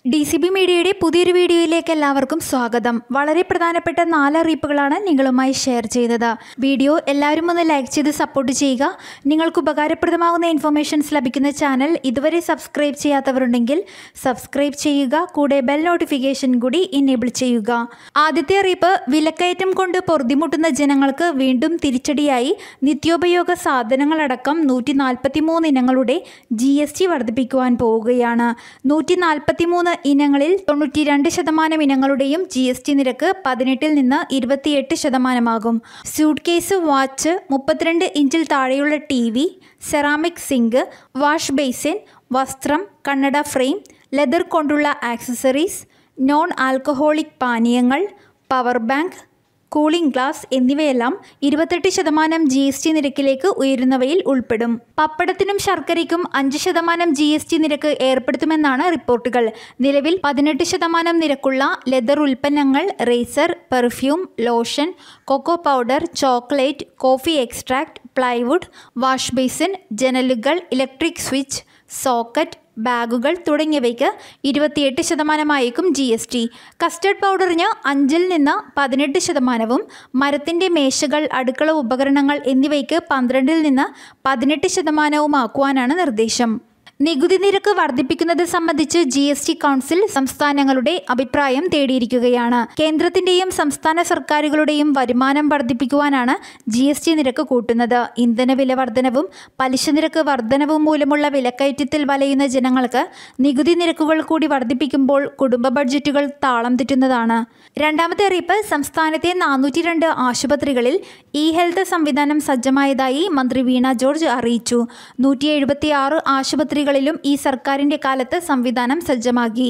DCB മീഡിയയുടെ പുതിയൊരു വീഡിയോയിലേക്ക് എല്ലാവർക്കും സ്വാഗതം. വളരെ പ്രധാനപ്പെട്ട 4 അറിയിപ്പുകളാണ് നിങ്ങളുമായി ഷെയർ ചെയ്തത്. വീഡിയോ എല്ലാവരും ഒന്ന് ലൈക്ക് ചെയ്ത് സപ്പോർട്ട് ചെയ്യുക. നിങ്ങൾക്ക് ഉപകാരപ്രദമാകുന്ന ഇൻഫർമേഷൻസ് ലഭിക്കുന്ന ചാനൽ ഇതുവരെ സബ്സ്ക്രൈബ് ചെയ്യാത്തവരുണ്ടെങ്കിൽ സബ്സ്ക്രൈബ് ചെയ്യുക. കൂടെ ബെൽ നോട്ടിഫിക്കേഷൻ കൂടി ഇനേബിൾ ചെയ്യുക. ആദ്യത്തെ അറിയിപ്പ്, വിലക്കയറ്റം കൊണ്ട് പൊറുതിമുട്ടുന്ന ജനങ്ങൾക്ക് വീണ്ടും തിരിച്ചടിയായി നിത്യോപയോഗ സാധനങ്ങളടക്കം 143 ഇനങ്ങളുടെ GST വർദ്ധിപ്പിക്കുവാൻ പോവുകയാണ്. 143 ഇനങ്ങളിൽ 92% ഇനങ്ങളുടെയും GST നിരക്ക് 18 നിന്ന് 28%. സ്യൂട്ട് കേസ്, വാച്ച്, 32 ഇഞ്ചിൽ താഴെയുള്ള TV, ceramic sink, wash basin, വസ്ത്രം, കണ്ണട ഫ്രെയിം, ലെതർ കൊണ്ടുള്ള ആക്സസറീസ്, നോൺ ആൽക്കഹോളിക് പാനീയങ്ങൾ, പവർ ബാങ്ക്, കൂളിംഗ് ഗ്ലാസ് എന്നിവയെല്ലാം 28% GST നിരക്കിലേക്ക് ഉയരുന്നവയിൽ ഉൾപ്പെടും. പപ്പടത്തിനും ശർക്കരയ്ക്കും 5% GST നിരക്ക് ഏർപ്പെടുത്തുമെന്നാണ് റിപ്പോർട്ടുകൾ. നിലവിൽ 18% നിരക്കുള്ള ലെതർ ഉൽപ്പന്നങ്ങൾ, razor, perfume, lotion, cocoa powder, chocolate, coffee extract, plywood, wash basin, ജനലുകൾ, ഇലക്ട്രിക് സ്വിച്ച്, സോക്കറ്റ്, ബാഗുകൾ തുടങ്ങിയവയ്ക്ക് 28% GST. കസ്റ്റർഡ് പൗഡറിന് 5 നിന്ന് 18%, മരത്തിൻ്റെ മേശകൾ, അടുക്കള ഉപകരണങ്ങൾ എന്നിവയ്ക്ക് 12 നിന്ന് 18% ആക്കുവാനാണ് നിർദ്ദേശം. നികുതി നിരക്ക് വർദ്ധിപ്പിക്കുന്നത് സംബന്ധിച്ച് GST കൗൺസിൽ സംസ്ഥാനങ്ങളുടെ അഭിപ്രായം തേടിയിരിക്കുകയാണ്. കേന്ദ്രത്തിൻ്റെയും സംസ്ഥാന സർക്കാരുകളുടെയും വരുമാനം വർദ്ധിപ്പിക്കുവാനാണ് GST നിരക്ക് കൂട്ടുന്നത്. ഇന്ധനവില വർധനവും പലിശ നിരക്ക് വർധനവും മൂലമുള്ള വിലക്കയറ്റത്തിൽ വലയുന്ന ജനങ്ങൾക്ക് നികുതി നിരക്കുകൾ കൂടി വർദ്ധിപ്പിക്കുമ്പോൾ കുടുംബ ബഡ്ജറ്റുകൾ താളം തെറ്റുന്നതാണ്. രണ്ടാമത്തെ അറിയിപ്പ്, സംസ്ഥാനത്തെ 402 ആശുപത്രികളിൽ ഹെൽത്ത് സംവിധാനം സജ്ജമായതായി മന്ത്രി വീണ ജോർജ് അറിയിച്ചു. 176 ആശുപത്രികളിലും ഈ സർക്കാരിൻ്റെ കാലത്ത് സംവിധാനം സജ്ജമാക്കി.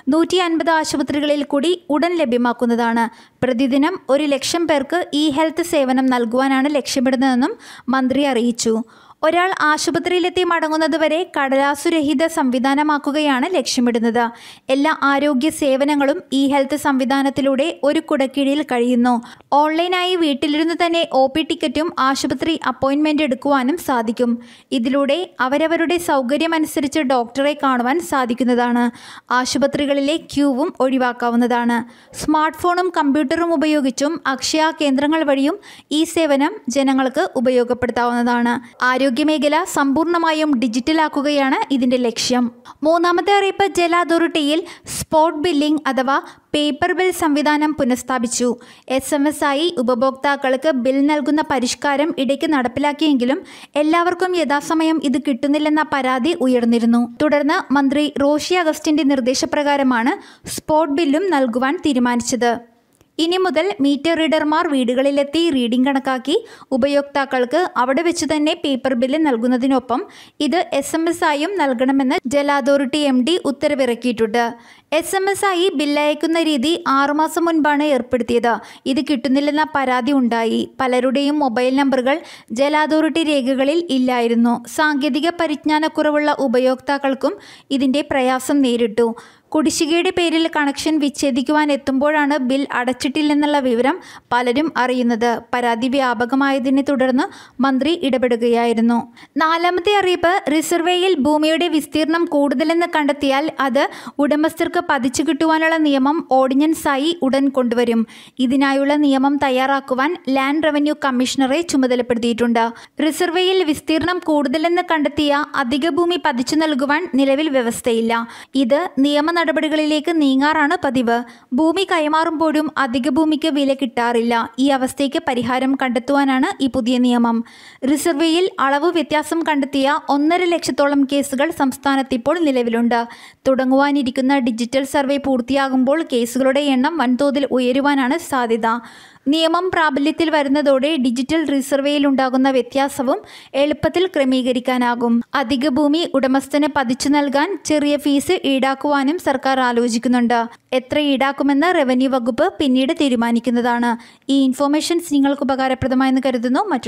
150 ആശുപത്രികളിൽ കൂടി ഉടൻ ലഭ്യമാക്കുന്നതാണ്. പ്രതിദിനം 1 ലക്ഷം പേർക്ക് ഹെൽത്ത് സേവനം നൽകുവാനാണ് ലക്ഷ്യമിടുന്നതെന്നും മന്ത്രി അറിയിച്ചു. ഒരാൾ ആശുപത്രിയിലെത്തി മടങ്ങുന്നതുവരെ കടലാസുരഹിത സംവിധാനമാക്കുകയാണ് ലക്ഷ്യമിടുന്നത്. എല്ലാ ആരോഗ്യ സേവനങ്ങളും ഹെൽത്ത് സംവിധാനത്തിലൂടെ ഒരു കുടക്കീഴിൽ കഴിയുന്നു. ഓൺലൈനായി വീട്ടിലിരുന്ന് തന്നെ OP ടിക്കറ്റും ആശുപത്രി അപ്പോയിൻമെൻ്റ് എടുക്കുവാനും സാധിക്കും. ഇതിലൂടെ അവരവരുടെ സൗകര്യമനുസരിച്ച് ഡോക്ടറെ കാണുവാൻ സാധിക്കുന്നതാണ്. ആശുപത്രികളിലെ ക്യൂവും ഒഴിവാക്കാവുന്നതാണ്. സ്മാർട്ട് ഫോണും കമ്പ്യൂട്ടറും ഉപയോഗിച്ചും അക്ഷയ കേന്ദ്രങ്ങൾ വഴിയും ഈ സേവനം ജനങ്ങൾക്ക് ഉപയോഗപ്പെടുത്താവുന്നതാണ്. ആരോഗ്യമേഖല സമ്പൂർണ്ണമായും ഡിജിറ്റലാക്കുകയാണ് ഇതിൻ്റെ ലക്ഷ്യം. മൂന്നാമത്തെ അറിയിപ്പ്, ജല അതോറിറ്റിയിൽ സ്പോട്ട് ബില്ലിംഗ് അഥവാ പേപ്പർ ബിൽ സംവിധാനം പുനഃസ്ഥാപിച്ചു. SMS ആയി ഉപഭോക്താക്കൾക്ക് ബിൽ നൽകുന്ന പരിഷ്കാരം ഇടയ്ക്ക് നടപ്പിലാക്കിയെങ്കിലും എല്ലാവർക്കും യഥാസമയം ഇത് കിട്ടുന്നില്ലെന്ന പരാതി ഉയർന്നിരുന്നു. തുടർന്ന് മന്ത്രി റോഷി അഗസ്റ്റിൻ്റെ നിർദ്ദേശപ്രകാരമാണ് സ്പോട്ട് ബില്ലും നൽകുവാൻ തീരുമാനിച്ചത്. ഇനി മുതൽ മീറ്റർ റീഡർമാർ വീടുകളിലെത്തി റീഡിംഗ് കണക്കാക്കി ഉപയോക്താക്കൾക്ക് അവിടെ വെച്ച് തന്നെ പേപ്പർ ബില്ല് നൽകുന്നതിനൊപ്പം ഇത് SMS ആയും നൽകണമെന്ന് ജല അതോറിറ്റി MD ഉത്തരവിറക്കിയിട്ടുണ്ട്. SMS ആയി ബില്ലയക്കുന്ന രീതി 6 മാസം മുൻപാണ് ഏർപ്പെടുത്തിയത്. ഇത് കിട്ടുന്നില്ലെന്ന പരാതി ഉണ്ടായി. പലരുടെയും മൊബൈൽ നമ്പറുകൾ ജല അതോറിറ്റി രേഖകളിൽ ഇല്ലായിരുന്നു. സാങ്കേതിക പരിജ്ഞാനക്കുറവുള്ള ഉപയോക്താക്കൾക്കും ഇതിൻ്റെ പ്രയാസം നേരിട്ടു. കുടിശ്ശികയുടെ പേരിൽ കണക്ഷൻ വിച്ഛേദിക്കുവാൻ എത്തുമ്പോഴാണ് ബിൽ അടച്ചിട്ടില്ലെന്നുള്ള വിവരം പലരും അറിയുന്നത്. പരാതി വ്യാപകമായതിനെ തുടർന്ന് മന്ത്രി ഇടപെടുകയായിരുന്നു. നാലാമത്തെ അറിയിപ്പ്, റിസർവേയിൽ ഭൂമിയുടെ വിസ്തീർണം കൂടുതലെന്ന് കണ്ടെത്തിയാൽ അത് ഉടമസ്ഥർക്ക് പതിച്ചു കിട്ടുവാനുള്ള നിയമം ഓർഡിനൻസായി ഉടൻ കൊണ്ടുവരും. ഇതിനായുള്ള നിയമം തയ്യാറാക്കുവാൻ ലാൻഡ് റവന്യൂ കമ്മീഷണറെ ചുമതലപ്പെടുത്തിയിട്ടുണ്ട്. റിസർവേയിൽ വിസ്തീർണം കൂടുതലെന്ന് കണ്ടെത്തിയ അധിക ഭൂമി പതിച്ചു നൽകുവാൻ നിലവിൽ വ്യവസ്ഥയില്ല. ഇത് നിയമ നടപടികളിലേക്ക് നീങ്ങാറാണ് പതിവ്. ഭൂമി കൈമാറുമ്പോഴും അധിക ഭൂമിക്ക് വില കിട്ടാറില്ല. ഈ അവസ്ഥയ്ക്ക് പരിഹാരം കണ്ടെത്തുവാനാണ് ഈ പുതിയ നിയമം. റിസർവേയിൽ അളവ് വ്യത്യാസം കണ്ടെത്തിയ 1.5 ലക്ഷത്തോളം കേസുകൾ സംസ്ഥാനത്ത് ഇപ്പോൾ നിലവിലുണ്ട്. തുടങ്ങുവാനിരിക്കുന്ന ഡിജിറ്റൽ സർവേ പൂർത്തിയാകുമ്പോൾ കേസുകളുടെ എണ്ണം വൻതോതിൽ ഉയരുവാനാണ് സാധ്യത. നിയമം പ്രാബല്യത്തിൽ വരുന്നതോടെ ഡിജിറ്റൽ റിസർവേയിൽ ഉണ്ടാകുന്ന വ്യത്യാസവും എളുപ്പത്തിൽ ക്രമീകരിക്കാനാകും. അധിക ഭൂമി ഉടമസ്ഥന് പതിച്ചു നൽകാൻ ചെറിയ ഫീസ് ഈടാക്കുവാനും സർക്കാർ ആലോചിക്കുന്നുണ്ട്. എത്ര ഈടാക്കുമെന്ന് റവന്യൂ വകുപ്പ് പിന്നീട് തീരുമാനിക്കുന്നതാണ്. ഈ ഇൻഫോർമേഷൻസ് നിങ്ങൾക്ക് ഉപകാരപ്രദമായെന്ന് കരുതുന്നു.